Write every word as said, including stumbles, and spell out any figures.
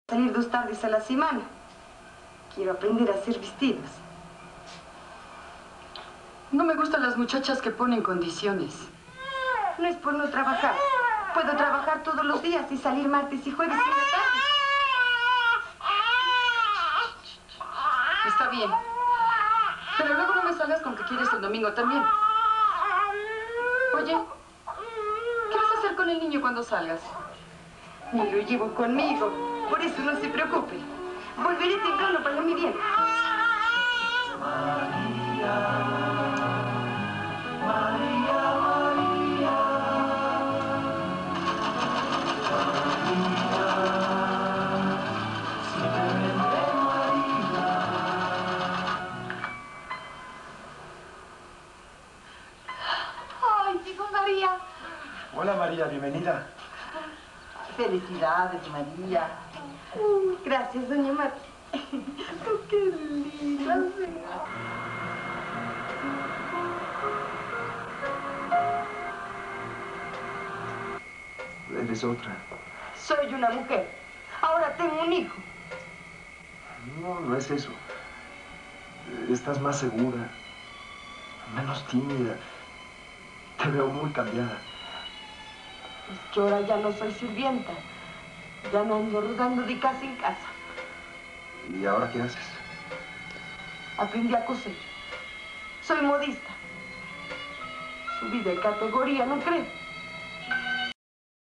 Salir dos tardes a la semana. Quiero aprender a hacer vestidos. No me gustan las muchachas que ponen condiciones. No es por no trabajar. Puedo trabajar todos los días y salir martes y jueves en la tarde. Está bien. Pero luego no me salgas con que quieres el domingo también. Oye, ¿qué vas a hacer con el niño cuando salgas? Ni lo llevo conmigo. Por eso no se preocupe. Volveré temprano para mi bien. María, María, María, María, simplemente María. Ay, digo María. Hola María, bienvenida. Felicidades, María. Gracias, doña Marta. Oh, qué linda. Eres otra. Soy una mujer. Ahora tengo un hijo. No, no es eso. Estás más segura, menos tímida. Te veo muy cambiada. Es que ahora ya no soy sirvienta. Ya no ando rodando de casa en casa. ¿Y ahora qué haces? Aprendí a coser. Soy modista. Subí de categoría, ¿no crees?